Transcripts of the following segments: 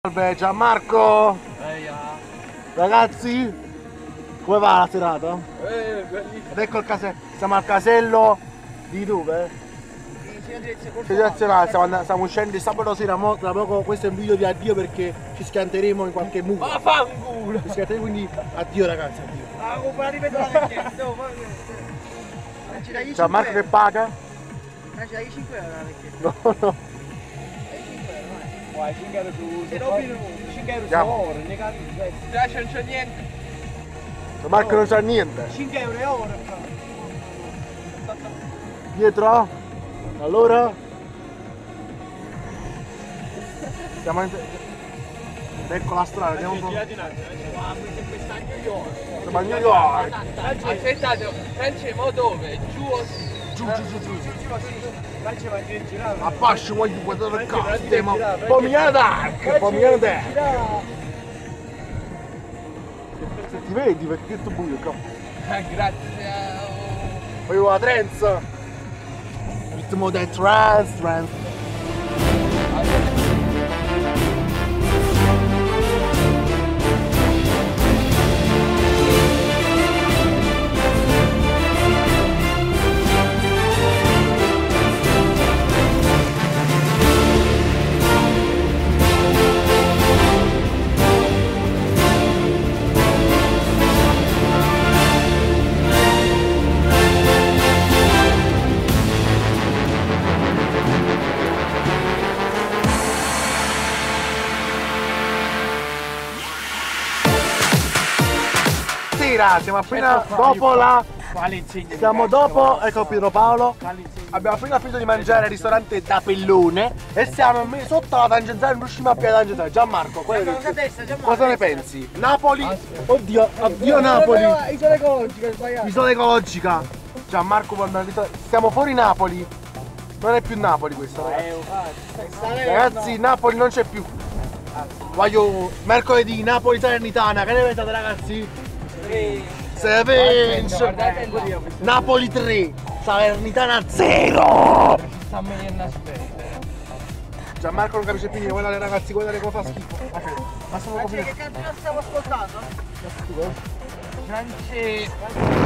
Salve Gianmarco! Ragazzi, come va la serata? Bellissimo. Ed ecco il casello, siamo al casello di dove? Direzionale, stiamo uscendo il sabato sera, tra poco questo è un video di addio perché ci schianteremo in qualche muro. Ma fanculo! Ci schianteremo, quindi addio ragazzi, addio. Ah, come ripeto perché? Gianmarco che paga? Ci dai 5 euro perché? No, no. Vai, 5 euro su... Se no, 5 euro su Andiamo. ore, ne capisci? Dai, non c'è niente. Gianmarco non c'ha niente. 5 euro e ora. Dietro? Allora? Siamo in... Ecco la strada, andiamo un po'. Siamo a New York. Aspettate, Francesco, dove? Giù o... Giù. Francesco, va a girare. A Pascio voglio guardare il costume. Pomigliano d'arco, pomigliano d'arco. Se ti vedi perché è tutto buio qua. Grazie. Poi la trance. Ritmo del trance. Siamo appena dopo la... Siamo dopo, ecco Pietro Paolo. Abbiamo appena finito di mangiare al ristorante da Pellone e siamo sotto la tangenziale, non riusciamo a più a tangenziale. Gianmarco, cosa ne pensi? Napoli? Oddio, addio Napoli! Isola ecologica, hai sbagliato. Isola ecologica. Gianmarco, siamo fuori Napoli. Non è più Napoli questa, ragazzi, Napoli non c'è più. Voglio mercoledì Napoli Salernitana, che ne pensate ragazzi? 7 Napoli 3 Salernitana 0. Sta venendo a spendere. Gianmarco non capisce più niente, guardate ragazzi, guardate come fa schifo. Ma sono Ma che campionato stiamo ascoltando? Francesco.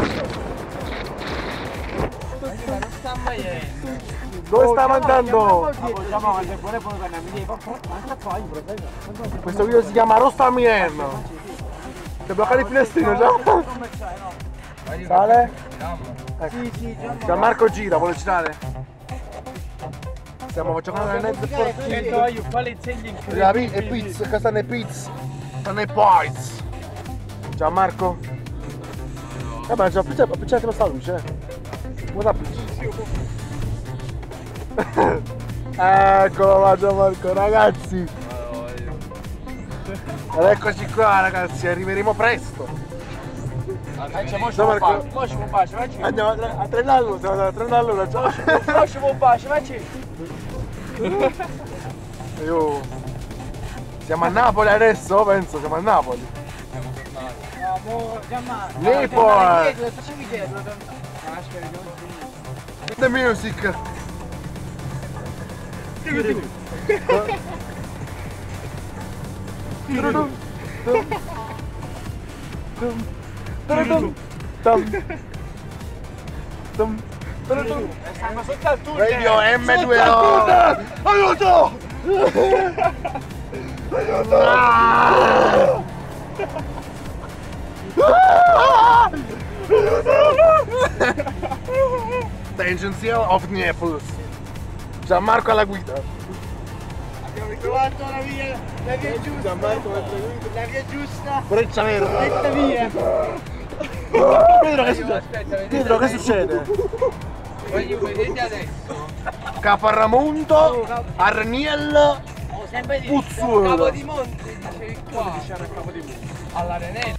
Non sta mai. Dove sta andando? Questo video si chiama Rosta Mirno. Si è bloccato il finestrino già. Sale? Sì, Gianmarco gira, vuole girare? Stiamo giocando nel mezzo e pizza, qua stanno i pizza. Stanno i pies. Gianmarco? Ma già appicciate questa luce. Come sta Eccolo là Gianmarco, ragazzi. Ed eccoci qua ragazzi, arriveremo presto. Andiamo a Trenallo, siamo a Trenallo una Io... Siamo a Napoli adesso, penso, siamo a Napoli. Napoli! The music! Radio M2O! Aiuto! Tangenziale of Naples. Gianmarco alla guida. Abbiamo ritrovato la via giusta. Gianmarco La via giusta. Breccia verde. Questa via. Pietro, che succede? Voglio vedere adesso. Caparramonto, Arniel, Sempre di Puzzuolo. Capo di Monte, dicevi qua. All'Arenella.